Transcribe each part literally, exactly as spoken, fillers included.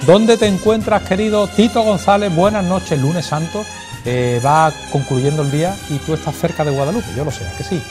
¿Dónde te encuentras, querido Tito González? Buenas noches, lunes santo. Eh, va concluyendo el día y tú estás cerca de Guadalupe, yo lo sé, ¿a que sí?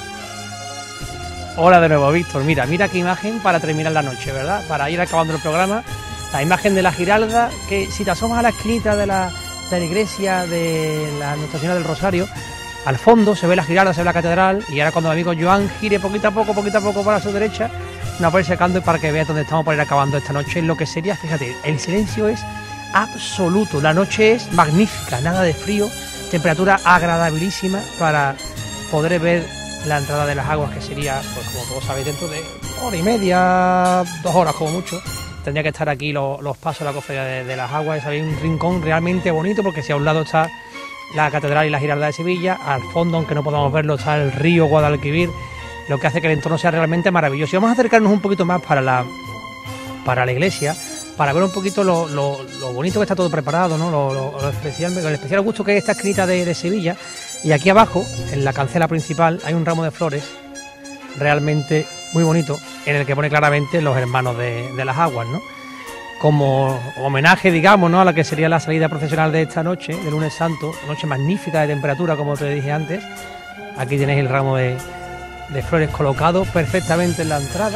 Hola de nuevo, Víctor. Mira, mira qué imagen para terminar la noche, ¿verdad? Para ir acabando el programa. La imagen de la Giralda, que si te asomas a la esquinita de la, de la iglesia de la Nuestra Señora del Rosario, al fondo se ve la Giralda, se ve la catedral, y ahora cuando mi amigo Joan gire poquito a poco, poquito a poco para su derecha, nos va a ir secando para que veas dónde estamos para ir acabando esta noche. En lo que sería, fíjate, el silencio es absoluto, la noche es magnífica, nada de frío, temperatura agradabilísima para poder ver la entrada de las aguas, que sería, pues como todos sabéis, dentro de hora y media, dos horas como mucho. Tendría que estar aquí los, los pasos de la cofradía de, de las aguas. Es un rincón realmente bonito, porque si a un lado está la catedral y la Giralda de Sevilla, al fondo, aunque no podamos verlo, está el río Guadalquivir, lo que hace que el entorno sea realmente maravilloso. Y vamos a acercarnos un poquito más para la, para la iglesia, para ver un poquito lo, lo, lo bonito que está todo preparado, ¿no? Lo, lo, lo especial, el especial gusto que es esta esquinita de, de Sevilla. Y aquí abajo, en la cancela principal, hay un ramo de flores realmente muy bonito, en el que pone claramente los hermanos de, de las aguas, ¿no? Como homenaje, digamos, ¿no?, a la que sería la salida procesional de esta noche, de lunes santo, noche magnífica de temperatura, como te dije antes. Aquí tenéis el ramo de, de flores colocado perfectamente en la entrada,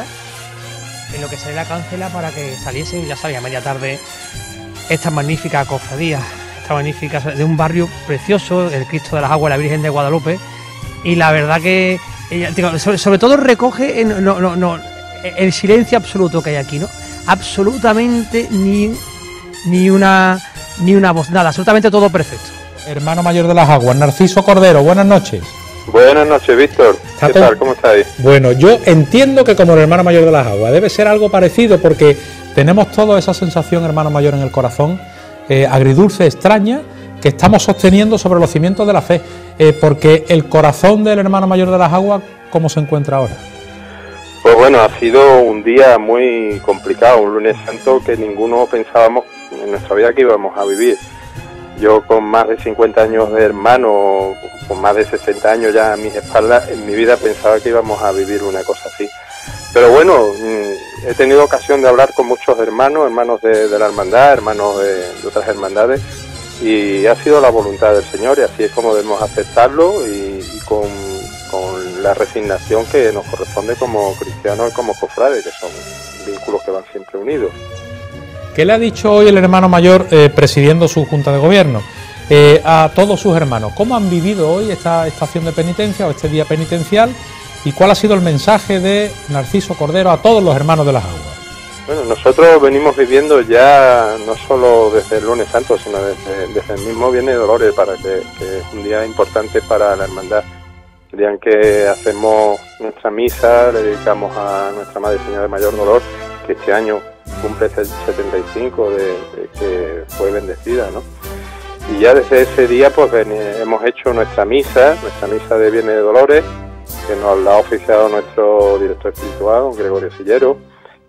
en lo que sería la cancela, para que saliesen, ya sabéis, a media tarde, estas magníficas cofradías, esta magnífica de un barrio precioso, el Cristo de las Aguas, la Virgen de Guadalupe. Y la verdad que Digo, sobre, sobre todo recoge en, no, no, no, el silencio absoluto que hay aquí, ¿no? Absolutamente ni, ni una ni una voz, nada, absolutamente todo perfecto. Hermano mayor de las aguas, Narciso Cordero, buenas noches. Buenas noches, Víctor. ¿Qué todo... tal? ¿Cómo estáis? Bueno, yo entiendo que como el hermano mayor de las aguas debe ser algo parecido, porque tenemos toda esa sensación, hermano mayor, en el corazón, eh, agridulce, extraña, que estamos sosteniendo sobre los cimientos de la fe, eh, porque el corazón del hermano mayor de las aguas, ¿cómo se encuentra ahora? Pues bueno, ha sido un día muy complicado, un lunes santo que ninguno pensábamos en nuestra vida que íbamos a vivir. Yo, con más de cincuenta años de hermano, con más de sesenta años ya a mis espaldas, en mi vida pensaba que íbamos a vivir una cosa así. Pero bueno, he tenido ocasión de hablar con muchos hermanos, hermanos de, de la hermandad, hermanos de, de otras hermandades, y ha sido la voluntad del Señor, y así es como debemos aceptarlo, y, y con, con la resignación que nos corresponde como cristianos y como cofrades, que son vínculos que van siempre unidos. ¿Qué le ha dicho hoy el hermano mayor, eh, presidiendo su junta de gobierno, eh, a todos sus hermanos? ¿Cómo han vivido hoy esta estación de penitencia o este día penitencial? ¿Y cuál ha sido el mensaje de Narciso Cordero a todos los hermanos de las aguas? Bueno, nosotros venimos viviendo ya no solo desde el lunes santo, sino desde, desde el mismo Viernes de Dolores, para que, que es un día importante para la hermandad. El día en que hacemos nuestra misa, le dedicamos a nuestra Madre Señora de Mayor Dolor, que este año cumple el setenta y cinco de, de que fue bendecida, ¿no? Y ya desde ese día pues ven, hemos hecho nuestra misa, nuestra misa de Viernes de Dolores, que nos la ha oficiado nuestro director espiritual, don Gregorio Sillero.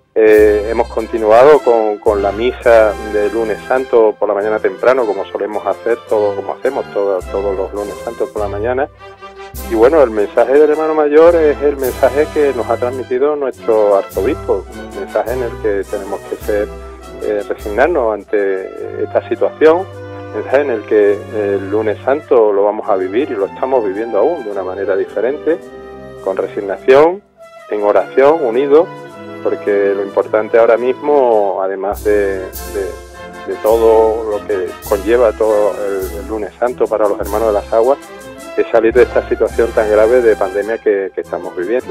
Eh, hemos continuado con, con la misa de lunes santo por la mañana temprano, como solemos hacer, todo como hacemos todo, todos los lunes santos por la mañana. Y bueno, el mensaje del hermano mayor es el mensaje que nos ha transmitido nuestro arzobispo, un mensaje en el que tenemos que ser, eh, resignarnos ante esta situación, un mensaje en el que el lunes santo lo vamos a vivir y lo estamos viviendo aún de una manera diferente, con resignación, en oración, unidos, porque lo importante ahora mismo, además de, de, de todo lo que conlleva todo el, el lunes santo para los hermanos de las aguas, es salir de esta situación tan grave de pandemia que, que estamos viviendo.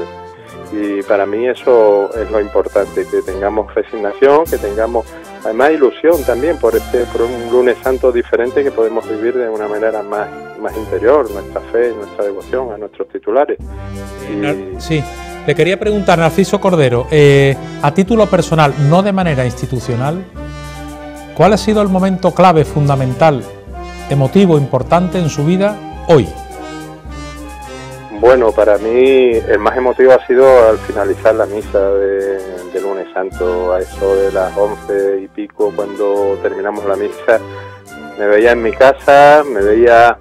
Y para mí eso es lo importante, que tengamos resignación, que tengamos además ilusión también por este por un lunes santo diferente que podemos vivir de una manera más, más interior, nuestra fe, nuestra devoción a nuestros titulares. Y... Sí, le quería preguntar, Narciso Cordero, eh, a título personal, no de manera institucional, ¿cuál ha sido el momento clave, fundamental, emotivo, importante en su vida hoy? Bueno, para mí el más emotivo ha sido al finalizar la misa de, de lunes santo, a eso de las once y pico, cuando terminamos la misa. Me veía en mi casa, me veía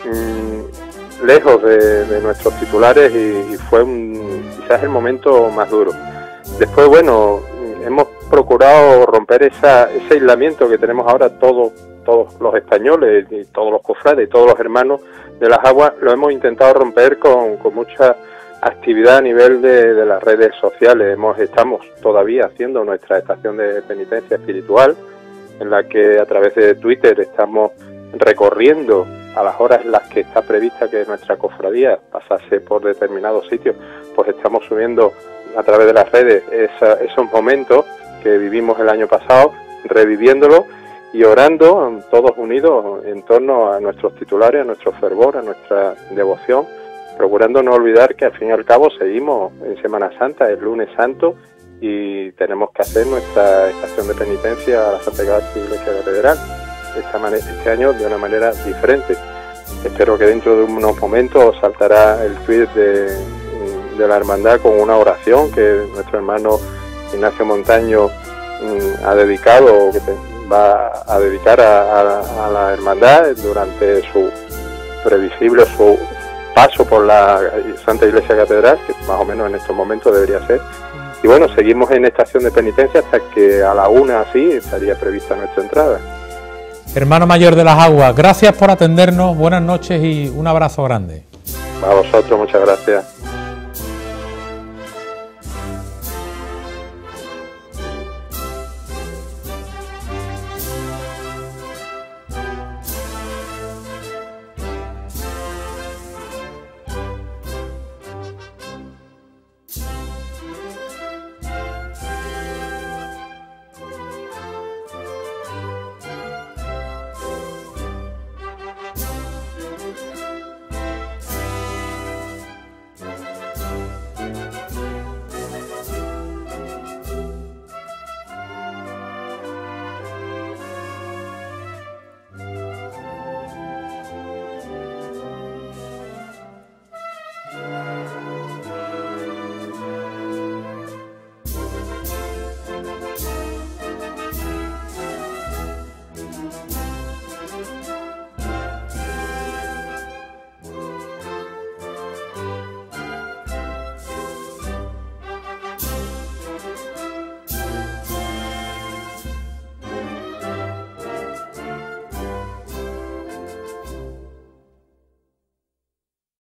mmm, lejos de, de nuestros titulares, y, y fue un, quizás el momento más duro. Después, bueno, hemos procurado romper esa, ese aislamiento que tenemos ahora todos, todos los españoles y todos los cofrades y todos los hermanos de las aguas. Lo hemos intentado romper con, con mucha actividad a nivel de, de las redes sociales. Hemos, estamos todavía haciendo nuestra estación de penitencia espiritual, en la que a través de Twitter estamos recorriendo a las horas en las que está prevista que nuestra cofradía pasase por determinados sitios, pues estamos subiendo a través de las redes esa, esos momentos que vivimos el año pasado, reviviéndolos y orando todos unidos en torno a nuestros titulares, a nuestro fervor, a nuestra devoción, procurando no olvidar que al fin y al cabo seguimos en Semana Santa, el lunes santo, y tenemos que hacer nuestra estación de penitencia a la Santa Iglesia Catedral esta manera, este año de una manera diferente. Espero que dentro de unos momentos saltará el tweet de, de la hermandad con una oración que nuestro hermano Ignacio Montaño mmm, ha dedicado, o que te, va a dedicar a, a, a la hermandad durante su previsible su paso por la Santa Iglesia Catedral, que más o menos en estos momentos debería ser. Y bueno, seguimos en estación de penitencia hasta que a la una así estaría prevista nuestra entrada. Hermano Mayor de las Aguas, gracias por atendernos, buenas noches y un abrazo grande. A vosotros, muchas gracias.